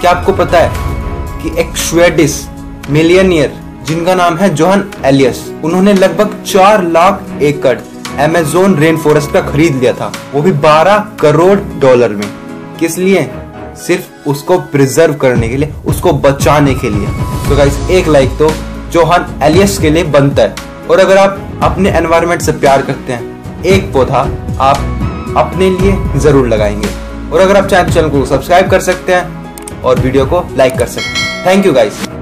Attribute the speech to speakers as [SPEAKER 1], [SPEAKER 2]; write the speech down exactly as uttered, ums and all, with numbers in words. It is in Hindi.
[SPEAKER 1] क्या आपको पता है कि एक स्वीडिश मिलियनियर जिनका नाम है जोहान एलियस, उन्होंने लगभग चार लाख एकड़ अमेज़न रेन फॉरेस्ट का खरीद लिया था, वो भी बारह करोड़ डॉलर में। किस लिए? सिर्फ उसको प्रिजर्व करने के लिए, उसको बचाने के लिए। तो गाइस एक लाइक तो जोहान एलियस के लिए बनता है। और अगर आप अपने एनवायरनमेंट से प्यार करते हैं, एक पौधा आप अपने लिए जरूर लगाएंगे। और अगर आप चाहें तो चैनल को सब्सक्राइब कर सकते हैं और वीडियो को लाइक कर सकते हैं। Thank you guys.